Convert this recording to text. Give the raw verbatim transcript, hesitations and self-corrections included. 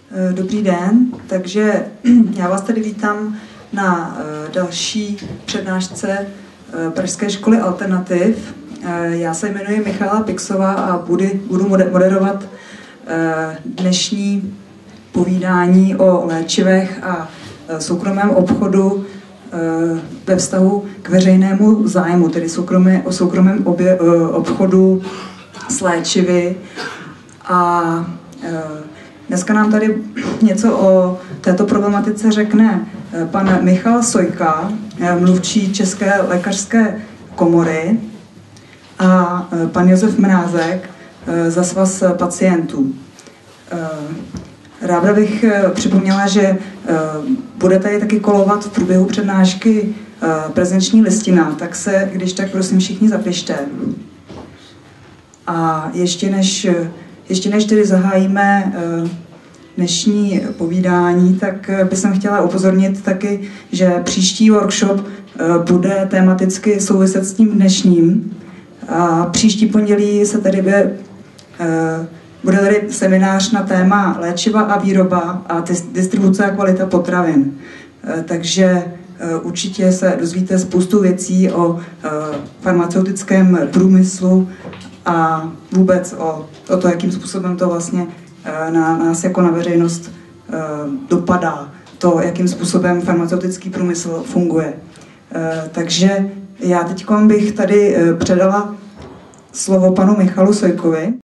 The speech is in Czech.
Dobrý den, takže já vás tady vítám na další přednášce Pražské školy Alternativ. Já se jmenuji Michala Pixová a budu, budu moderovat dnešní povídání o léčivech a soukromém obchodu ve vztahu k veřejnému zájmu, tedy soukromé, o soukromém obě, obchodu s léčivy. A dneska nám tady něco o této problematice řekne pan Michal Sojka, mluvčí České lékařské komory, a pan Josef Mrázek za svaz pacientů. Ráda bych připomněla, že bude tady taky kolovat v průběhu přednášky prezenční listina, tak se, když tak, prosím, všichni zapište. A ještě než, ještě než tedy zahájíme dnešní povídání, tak bych chtěla upozornit taky, že příští workshop bude tematicky souviset s tím dnešním. A příští pondělí se tady bude, bude tady seminář na téma léčiva a výroba a distribuce a kvalita potravin. Takže určitě se dozvíte spoustu věcí o farmaceutickém průmyslu a vůbec o, o to, jakým způsobem to vlastně na nás jako na veřejnost dopadá, to, jakým způsobem farmaceutický průmysl funguje. Takže já teď bych tady předala slovo panu Michalu Sojkovi.